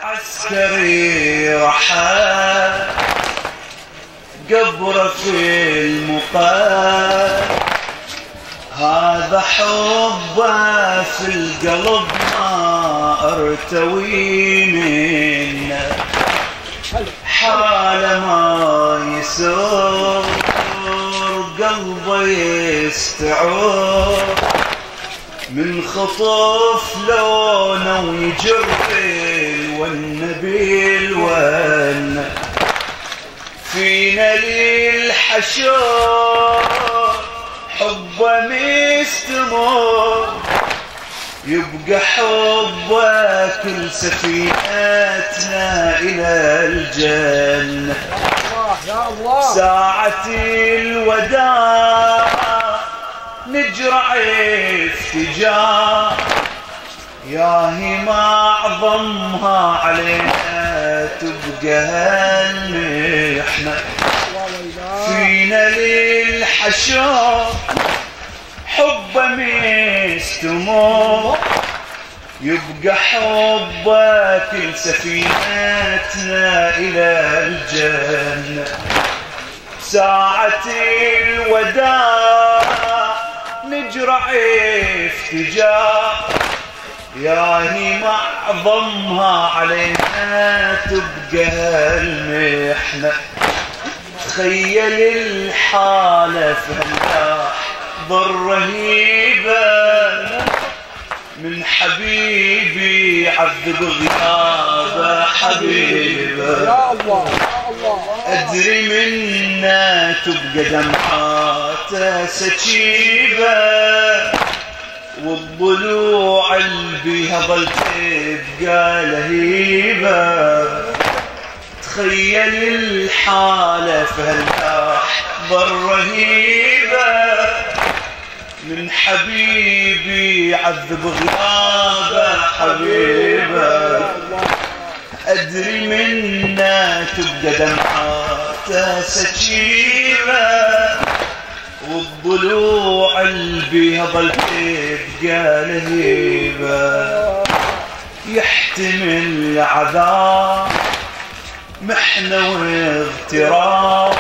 عسكري رحل قبره في المقال، هذا حبه في القلب ما ارتوي منه، حاله ما يسر قلبه يستعور، من خطف لونه ويجر والنبي الون، فينا للحشر حبه مستمر، يبقى حبه كل سفينتنا إلى الجنة. ساعة الوداع نجرع افتجار، ياهي ما أعظمها علينا تبقى هالمحنة، فينا للحشر حبه مستمر، يبقى حبه كل سفينتنا إلى الجنة. ساعة الوداع نجرع افتجار، ياهي معظمها علينا تبقى المحنة. تخيل الحالة في هاللحظة رهيبة، من حبيبي عذب غيابه حبيبه، يا الله يا الله، أدري منا تبقى دمعاته سكيبة، والضلوع اللي بيها ظل تبقى لهيبة. تخيل الحالة في هاللحظة الرهيبة، من حبيبي عذب غيابه حبيبه، أدري منا تبقى دمعاته سكيبة، والضلوع اللي بيها ظل تبقى لهيبة. يحتمل عذاب محنة واغتراب،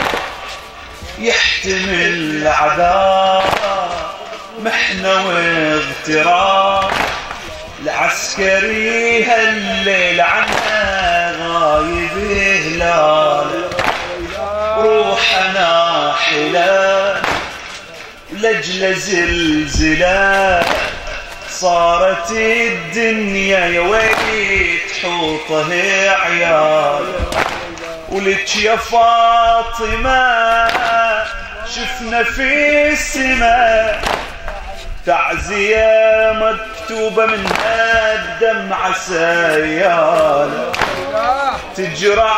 يحتمل عذاب محنة واغتراب، العسكري هالليل عنه غايب هلال، روحنا حلال لجل زلزلة، صارت الدنيا يا ويلي تحوطه عيال، ولك يا فاطمة شفنا في السماء تعزية مكتوبة منها الدمعة سيالة، تجرع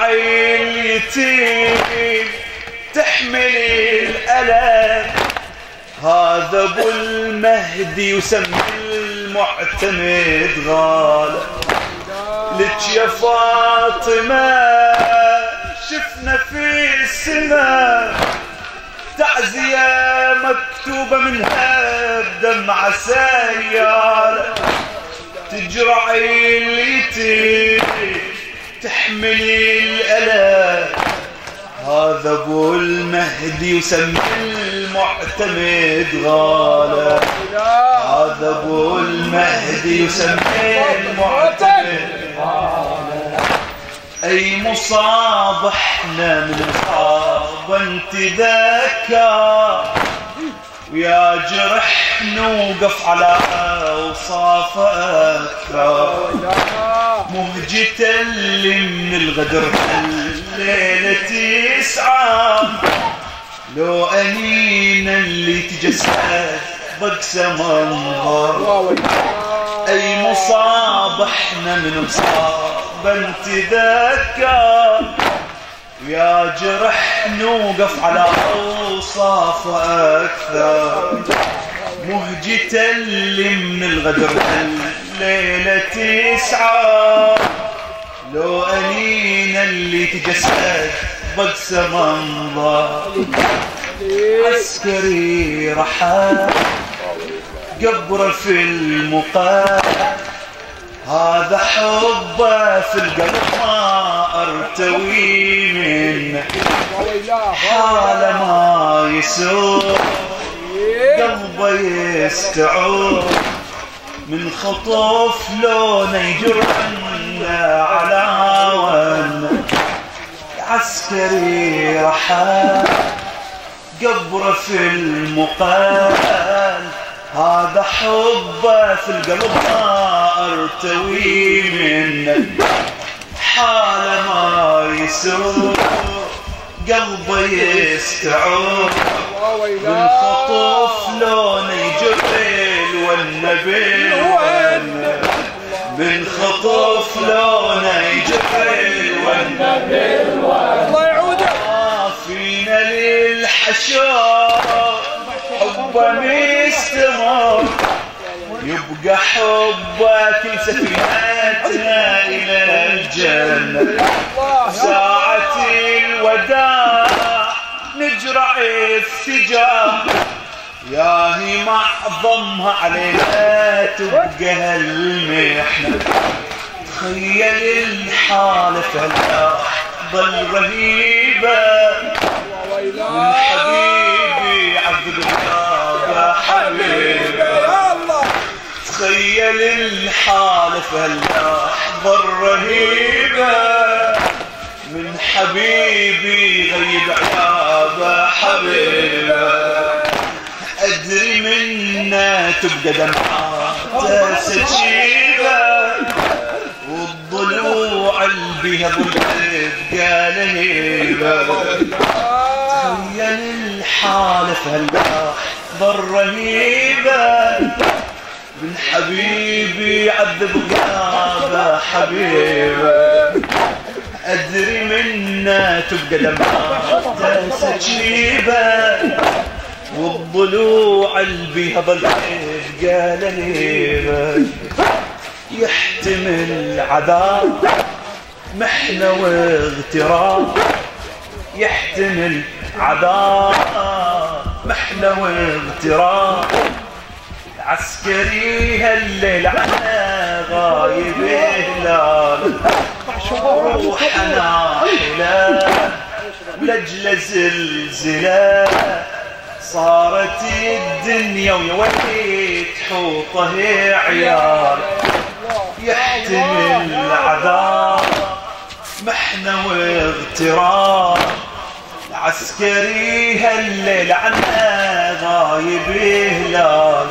اليتيم تحمل الألم، هذا ابو المهدي يسمي المعتمد غالة. لك يا فاطمة شفنا في السماء تعزية مكتوبة منها بدمعة سيالة، تجرع اليتيم تحمل الألم، هذا ابو المهدي يسمي المعتمد غالة، هذا ابو المهدي يسمي المعتمد غالة. أي مصاب احنا من مصاب نتذكر، ويا جرح نوقف على أوصاف أكثر، مهجة اللي من الغدر الليلة تسعى، لو أنينا اللي تجسد بقسى منظر. أي مصاب احنا من مصاب نتذكر، يا جرح نوقف على أوصاف أكثر، مهجة اللي من الغدر الليلة تسعى، لو أنينا اللي تجسد بقسى منظر. عسكري رحل قبره في المقال، هذا حبه في القلب ما ارتوي منه، حاله ما يسوق قلبه يستعور، من خطف لونه يجرنا على هوان، عسكري رحل قبره في المقال، هذا حبه في القلب ما ارتوي منه، حاله ما يسوق قلبه يستعور، من خطف لونه يجرل والنبي، من خطف لونه يجرل والنبي، الله يعوده فينا للحشر حبه مستمر، يبقى حبه كل سفينتنا الى الجنه، ساعة الوداع نجرع السجار، ياهي معظمها علينا تبقى هالمحنة، تخيل الحالة في هاللحظة الرهيبة، من حبيبي عبد الله حبيبي، تخيل الحالة في هاللحظة الرهيبة، من حبيبي غيب عيابه حبيبه، أدري منا تبقى دمعاته سجيبه، والضلوع اللي بيها تبقى لهيبه، تخيل الحالة في هاللحظة الرهيبة، من حبيبي عذب غيابه حبيبه، أدري منا تبقى دمعاته سجيبه، والضلوع اللي بيها تبقى لهيبه، يحتمل عذاب محنة واغتراب، يحتمل عذاب محنة واغتراب، عسكري هالليل عنا غايب هلال، روحنا حلا لجل زلزلة، صارت الدنيا ويا ويلي تحوطه عيال، يحتمل عذاب محنة واغتراب، عسكري هالليل عنا غايب هلال،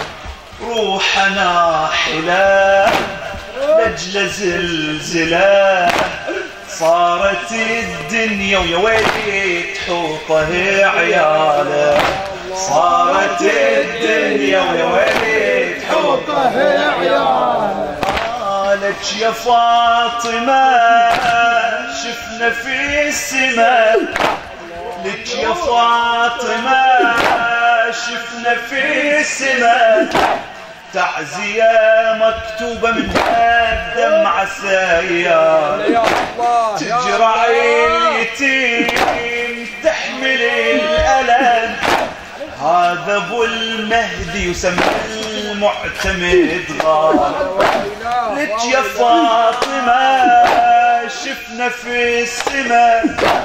روحنا حلا لجل زلزلة، صارت الدنيا ويا ويلي تحوطه عياله، صارت الدنيا ويا ويلي تحوطه عياله، لك يا فاطمة شفنا في السماء، لك يا فاطمة شفنا في السماء، تعزية مكتوبة من الدمعة سيال، تجرع اليتيم تحمل الألم، هذا ابو المهدي يسمى المعتمد غال، لك يا فاطمة شفنا في السماء،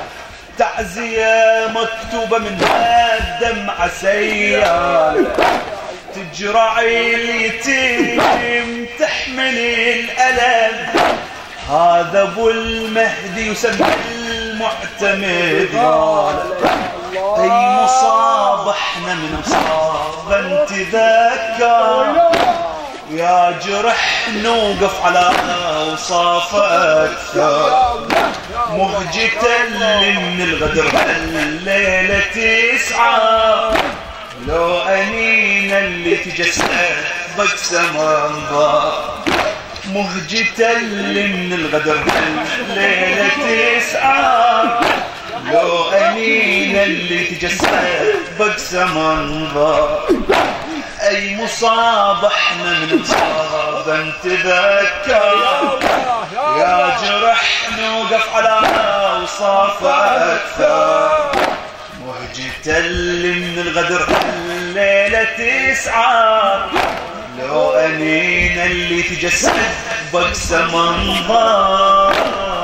تعزية مكتوبة من الدمعة سيال، تجرع اليتيم تحمل الألم، هذا ابو المهدي يسمى المعتمد غال، اي مصاب احنا من مصاب نتذكر، يا جرح نوقف على اوصاف اكثر، مهجة اللي من الغدر الليلة تسعى، لو أنينا اللي تجسد بقسم انظار، مهجة اللي من الغدر الليلة تسعى، لو أنينا اللي تجسد بقسم انظار، أي مصاب احنا من مصاب نتذكر، يا جرح نوقف على أوصاف أكثر، مهجة اللي من الغدر الليلة تسعى، لو أنينا اللي تجسد بقسى منظر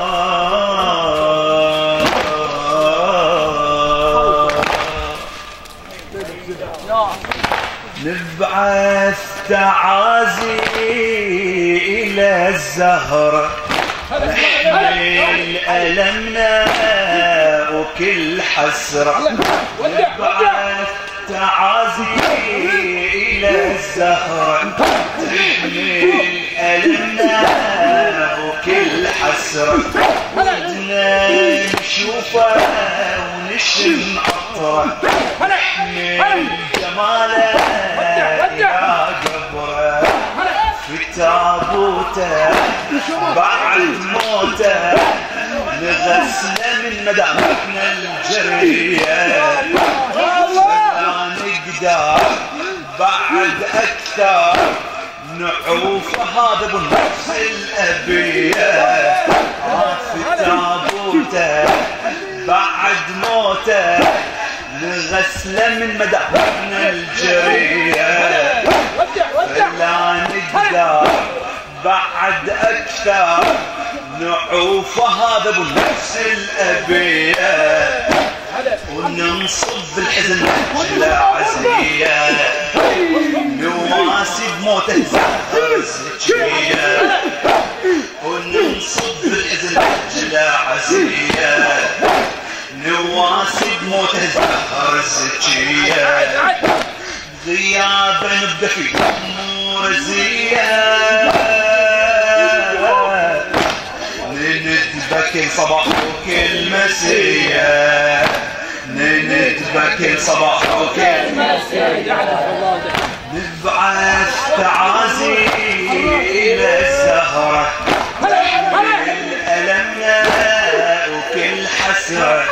نبعث تعازي إلى الزهرة نحمل ألمنا وكل حسرة نبعث تعازي إلى الزهرة نحمل ألمنا وكل حسرة ودنا نشوفه ونشم عطره نحمل جماله يا قبره في تابوته بعد موته نغسله من مدامتنا الجريه لا نقدر بعد اكثر نعوف هذا ابو النفس الابيه في تابوته بعد موته نغسله من مدامتنا الجريه لا نقدر بعد اكثر نعوف هذا ابو النفس الابيه وننصب بالحزن نجلة عزية نواسي بموته الزهر الزكية وننصب بالحزن نجلة عزية نواسي بموته الزهر الزكية غيابا نبقى في امور زية نندبك كل صباح وكل مسية نندبك كل صباح وكل مسية نبعث تعازي إلى الزهرة نحمل ألمنا وكل حسرة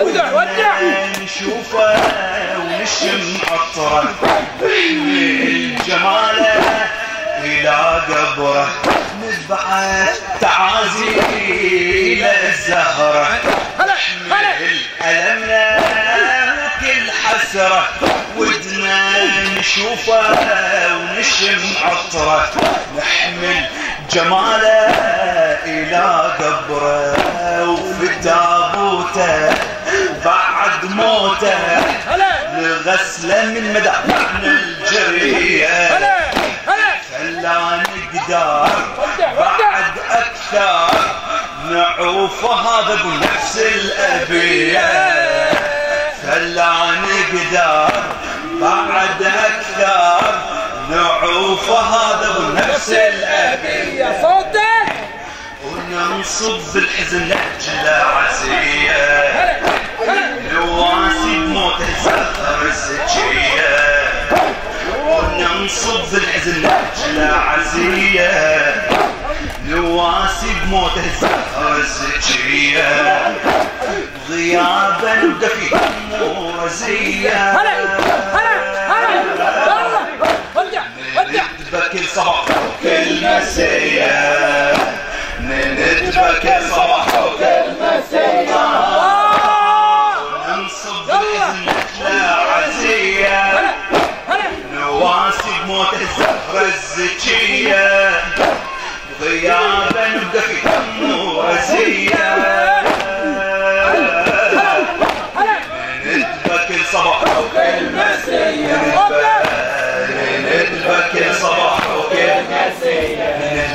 نشوفه ونشم عطره نحمل جماله إلى قبره نبعث تعازي إلى الزهرة نحمل ألمنا وكل حسرة ودنا نشوفه ونشم عطره نحمل جماله إلى قبره وفي تابوته بعد موته نغسله من مدامتنا الجريه فلا نقدر بعد اكثر نعوف هذا ابو النفس الابيه فلا نقدر بعد اكثر نعوف هذا ابو النفس الابيه صوتك وننصب بالحزن نجلة عزية نواسي بموت الزهر الزكية وننصب بالحزن نجلة عزية نواسي بموت الزهر الزكية غيابا نبقى في امور زية ندبك كل صباح وكل مسية ندبك كل صباح وكل مسية ننصب بالحزن نجلة عزية نواسي بموت الزهرة الزكية غيابا نبقى في امور زية ندبك كل صباح وكل مسية ندبك كل صباح وكل مسية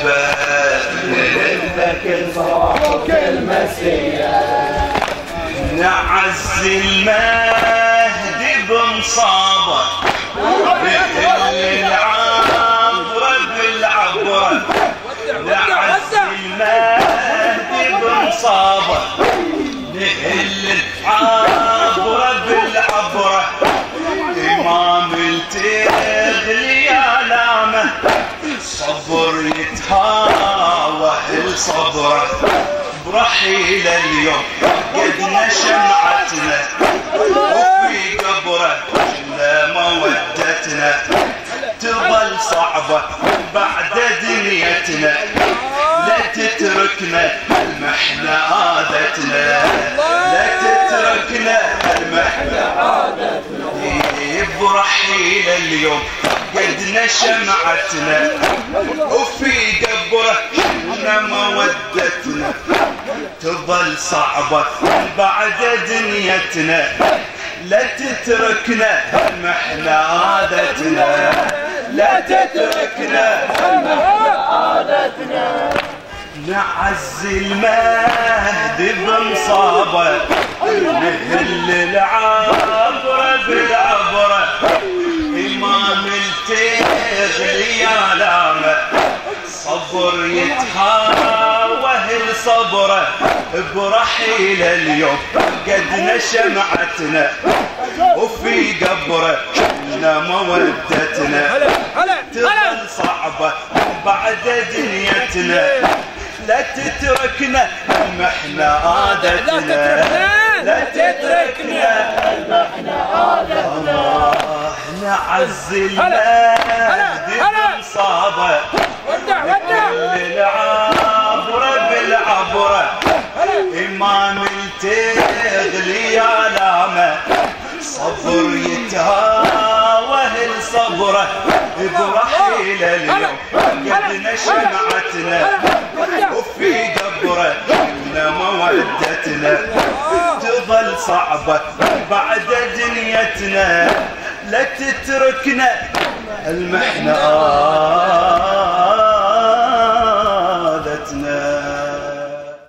ندبك كل صباح وكل مسية نعز المهدي بمصابه مثل العبرة بالعبرة نعز المهدي بمصابه مثل العبرة بالعبرة إمام التغلي علامة صبر يتهاوى الصبرة برحيل اليوم قدنا شمعتنا وفي قبره جل مودتنا تظل صعبة بعد دنيتنا لا تتركنا المحنة عادتنا لا تتركنا المحنة عادتنا برحيل اليوم قدنا شمعتنا وفي قبره شلنا مودتنا تظل صعبة بعد دنيتنا لا تتركنا المحنة عادتنا لا تتركنا المحنة عادتنا نعز المهدي بمصابه نهل العبرة بالعبرة إمام التغلي علامة صبر يتحاوه صبره برحيل اليوم قدنا شمعتنا وفي قبره شلنا مودتنا تظل صعبة بعد دنيتنا لا تتركنا المحنة عادتنا لا تتركنا المحنة عادتنا نعز المهدي بمصابه العبرة بالعبرة إمام التغلي علامة صبر يتهاوه الصبرة برحيل اليوم قدنا شمعتنا وفي قبره شلنا مودتنا تظل صعبة بعد دنيتنا لا تتركنا المحنة